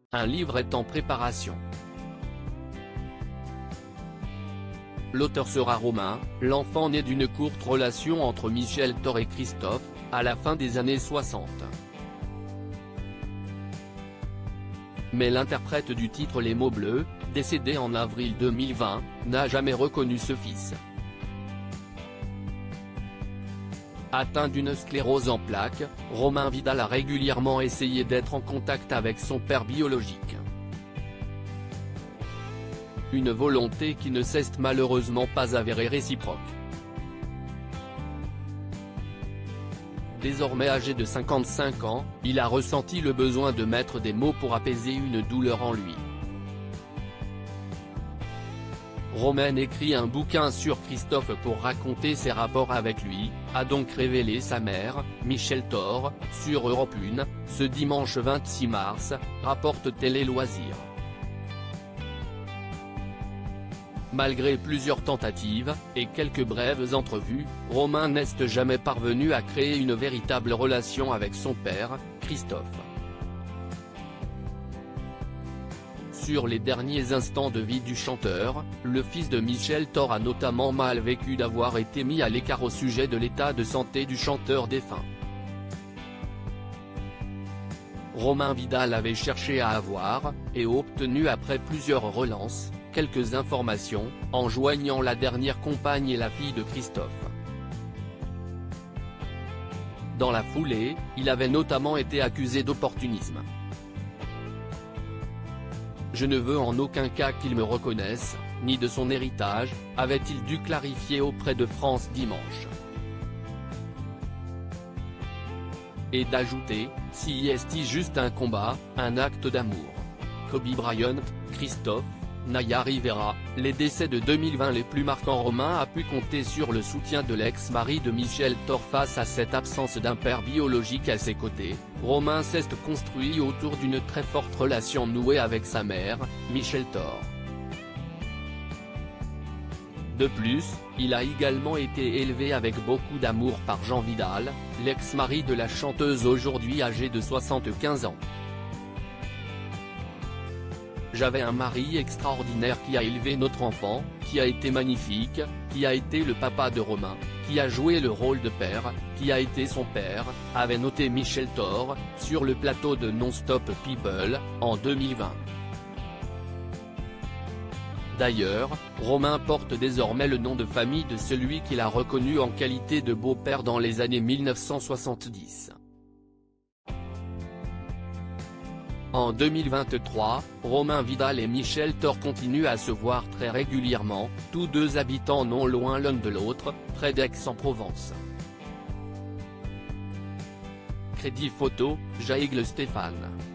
un livre est en préparation. L'auteur sera Romain, l'enfant né d'une courte relation entre Michel Thor et Christophe, à la fin des années 60. Mais l'interprète du titre Les mots bleus, décédé en avril 2020, n'a jamais reconnu ce fils. Atteint d'une sclérose en plaques, Romain Vidal a régulièrement essayé d'être en contact avec son père biologique. Une volonté qui ne s'est malheureusement pas avérée réciproque. Désormais âgé de 55 ans, il a ressenti le besoin de mettre des mots pour apaiser une douleur en lui. Romain écrit un bouquin sur Christophe pour raconter ses rapports avec lui, a donc révélé sa mère, Michel Thor, sur Europe 1, ce dimanche 26 mars, rapporte Télé Loisirs. Malgré plusieurs tentatives, et quelques brèves entrevues, Romain n'est jamais parvenu à créer une véritable relation avec son père, Christophe. Sur les derniers instants de vie du chanteur, le fils de Michel Thor a notamment mal vécu d'avoir été mis à l'écart au sujet de l'état de santé du chanteur défunt. Romain Vidal avait cherché à avoir, et obtenu après plusieurs relances, quelques informations, en joignant la dernière compagne et la fille de Christophe. Dans la foulée, il avait notamment été accusé d'opportunisme. « Je ne veux en aucun cas qu'il me reconnaisse, ni de son héritage », avait-il dû clarifier auprès de France Dimanche. Et d'ajouter, si est juste un combat, un acte d'amour. Kobe Bryant, Christophe, Naya Rivera, les décès de 2020 les plus marquants. Romain a pu compter sur le soutien de l'ex-mari de Michel Thor face à cette absence d'un père biologique à ses côtés. Romain s'est construit autour d'une très forte relation nouée avec sa mère, Michel Thor. De plus, il a également été élevé avec beaucoup d'amour par Jean Vidal, l'ex-mari de la chanteuse aujourd'hui âgée de 75 ans. J'avais un mari extraordinaire qui a élevé notre enfant, qui a été magnifique, qui a été le papa de Romain, qui a joué le rôle de père, qui a été son père, avait noté Michel Thor, sur le plateau de Non-Stop People, en 2020. D'ailleurs, Romain porte désormais le nom de famille de celui qu'il a reconnu en qualité de beau-père dans les années 1970. En 2023, Romain Vidal et Michel Thor continuent à se voir très régulièrement, tous deux habitant non loin l'un de l'autre, près d'Aix-en-Provence. Crédit photo, Jaëgle Stéphane.